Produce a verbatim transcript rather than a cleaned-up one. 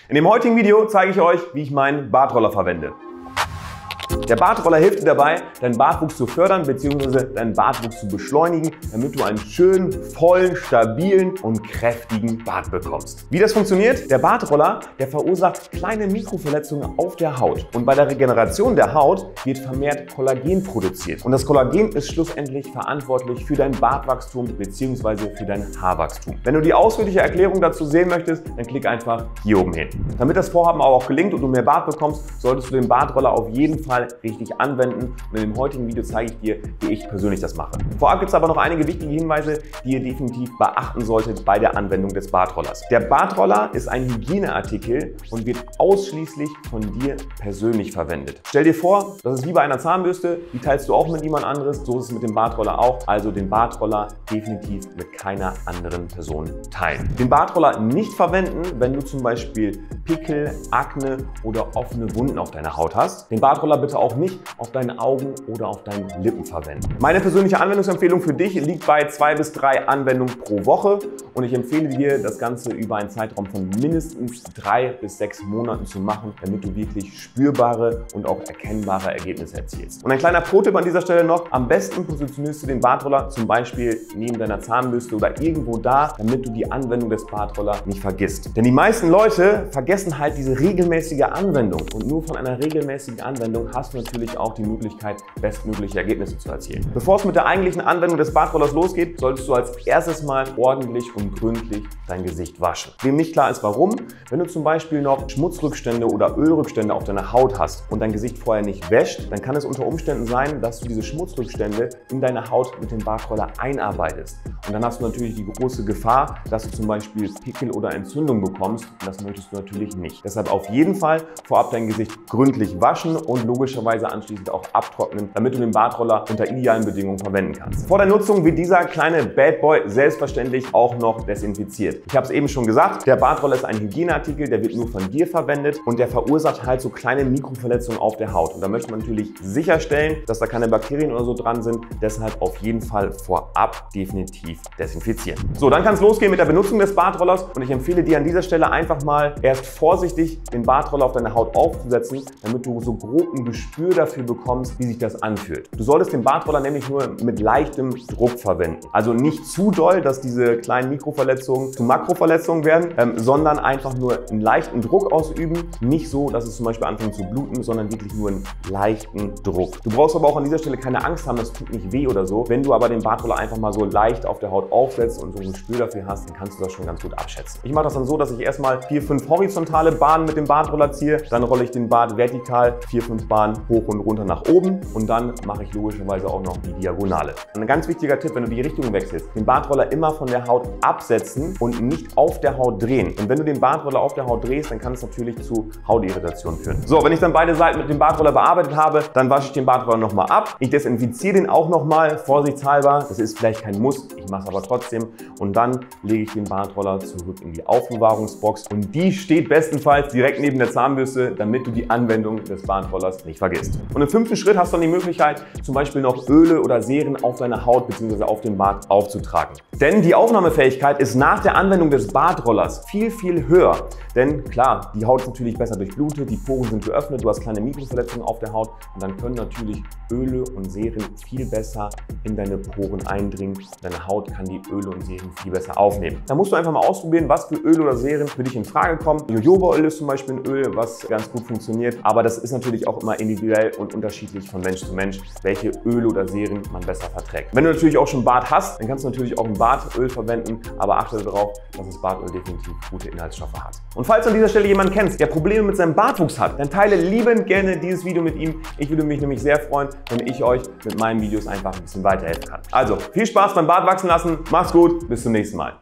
In dem heutigen Video zeige ich euch, wie ich meinen Bartroller verwende. Der Bartroller hilft dir dabei, deinen Bartwuchs zu fördern bzw. deinen Bartwuchs zu beschleunigen, damit du einen schönen, vollen, stabilen und kräftigen Bart bekommst. Wie das funktioniert? Der Bartroller, der verursacht kleine Mikroverletzungen auf der Haut. Und bei der Regeneration der Haut wird vermehrt Kollagen produziert. Und das Kollagen ist schlussendlich verantwortlich für dein Bartwachstum bzw. für dein Haarwachstum. Wenn du die ausführliche Erklärung dazu sehen möchtest, dann klick einfach hier oben hin. Damit das Vorhaben aber auch gelingt und du mehr Bart bekommst, solltest du den Bartroller auf jeden Fall richtig anwenden, und in dem heutigen Video zeige ich dir, wie ich persönlich das mache. Vorab gibt es aber noch einige wichtige Hinweise, die ihr definitiv beachten solltet bei der Anwendung des Bartrollers. Der Bartroller ist ein Hygieneartikel und wird ausschließlich von dir persönlich verwendet. Stell dir vor, das ist wie bei einer Zahnbürste, die teilst du auch mit niemand anderes, so ist es mit dem Bartroller auch, also den Bartroller definitiv mit keiner anderen Person teilen. Den Bartroller nicht verwenden, wenn du zum Beispiel Pickel, Akne oder offene Wunden auf deiner Haut hast. Den Bartroller bitte auch nicht auf deinen Augen oder auf deinen Lippen verwenden. Meine persönliche Anwendungsempfehlung für dich liegt bei zwei bis drei Anwendungen pro Woche und ich empfehle dir, das Ganze über einen Zeitraum von mindestens drei bis sechs Monaten zu machen, damit du wirklich spürbare und auch erkennbare Ergebnisse erzielst. Und ein kleiner Pro-Tipp an dieser Stelle noch: Am besten positionierst du den Bartroller zum Beispiel neben deiner Zahnbürste oder irgendwo da, damit du die Anwendung des Bartrollers nicht vergisst. Denn die meisten Leute vergessen halt diese regelmäßige Anwendung, und nur von einer regelmäßigen Anwendung hast du natürlich auch die Möglichkeit, bestmögliche Ergebnisse zu erzielen. Bevor es mit der eigentlichen Anwendung des Bartrollers losgeht, solltest du als erstes mal ordentlich und gründlich dein Gesicht waschen. Wem nicht klar ist, warum: Wenn du zum Beispiel noch Schmutzrückstände oder Ölrückstände auf deiner Haut hast und dein Gesicht vorher nicht wäscht, dann kann es unter Umständen sein, dass du diese Schmutzrückstände in deine Haut mit dem Bartroller einarbeitest. Und dann hast du natürlich die große Gefahr, dass du zum Beispiel Pickel oder Entzündung bekommst, und das möchtest du natürlich nicht. Deshalb auf jeden Fall vorab dein Gesicht gründlich waschen und logischerweise anschließend auch abtrocknen, damit du den Bartroller unter idealen Bedingungen verwenden kannst. Vor der Nutzung wird dieser kleine Bad Boy selbstverständlich auch noch desinfiziert. Ich habe es eben schon gesagt, der Bartroller ist ein Hygieneartikel, der wird nur von dir verwendet und der verursacht halt so kleine Mikroverletzungen auf der Haut. Und da möchte man natürlich sicherstellen, dass da keine Bakterien oder so dran sind. Deshalb auf jeden Fall vorab definitiv desinfizieren. So, dann kann es losgehen mit der Benutzung des Bartrollers, und ich empfehle dir an dieser Stelle einfach mal erst vorsichtig den Bartroller auf deine Haut aufzusetzen, damit du so grob ein Gespür dafür bekommst, wie sich das anfühlt. Du solltest den Bartroller nämlich nur mit leichtem Druck verwenden. Also nicht zu doll, dass diese kleinen Mikroverletzungen zu Makroverletzungen werden, ähm, sondern einfach nur einen leichten Druck ausüben. Nicht so, dass es zum Beispiel anfängt zu bluten, sondern wirklich nur einen leichten Druck. Du brauchst aber auch an dieser Stelle keine Angst haben, das tut nicht weh oder so. Wenn du aber den Bartroller einfach mal so leicht auf der Haut aufsetzt und so ein Gespür dafür hast, dann kannst du das schon ganz gut abschätzen. Ich mache das dann so, dass ich erstmal vier, fünf horizontale Bahnen mit dem Bartroller ziehe, dann rolle ich den Bart vertikal vier, fünf Bahnen hoch und runter nach oben, und dann mache ich logischerweise auch noch die Diagonale. Und ein ganz wichtiger Tipp, wenn du die Richtung wechselst: Den Bartroller immer von der Haut absetzen und nicht auf der Haut drehen. Und wenn du den Bartroller auf der Haut drehst, dann kann es natürlich zu Hautirritationen führen. So, wenn ich dann beide Seiten mit dem Bartroller bearbeitet habe, dann wasche ich den Bartroller nochmal ab. Ich desinfiziere den auch nochmal, vorsichtshalber. Das ist vielleicht kein Muss, ich mache es aber trotzdem. Und dann lege ich den Bartroller zurück in die Aufbewahrungsbox, und die steht bestenfalls direkt neben der Zahnbürste, damit du die Anwendung des Bartrollers nicht vergisst. Und im fünften Schritt hast du dann die Möglichkeit, zum Beispiel noch Öle oder Serien auf deine Haut bzw. auf den Bart aufzutragen. Denn die Aufnahmefähigkeit ist nach der Anwendung des Bartrollers viel, viel höher. Denn klar, die Haut ist natürlich besser durchblutet, die Poren sind geöffnet, du hast kleine Mikroverletzungen auf der Haut, und dann können natürlich Öle und Serien viel besser in deine Poren eindringen. Deine Haut kann die Öle und Serien viel besser aufnehmen. Da musst du einfach mal ausprobieren, was für Öle oder Serien für dich in Frage kommen. Jojobaöl ist zum Beispiel ein Öl, was ganz gut funktioniert, aber das ist natürlich auch immer individuell und unterschiedlich von Mensch zu Mensch, welche Öle oder Serien man besser verträgt. Wenn du natürlich auch schon Bart hast, dann kannst du natürlich auch ein Bartöl verwenden, aber achte darauf, dass das Bartöl definitiv gute Inhaltsstoffe hat. Und falls du an dieser Stelle jemanden kennst, der Probleme mit seinem Bartwuchs hat, dann teile liebend gerne dieses Video mit ihm. Ich würde mich nämlich sehr freuen, wenn ich euch mit meinen Videos einfach ein bisschen weiterhelfen kann. Also viel Spaß beim Bart wachsen lassen, mach's gut, bis zum nächsten Mal.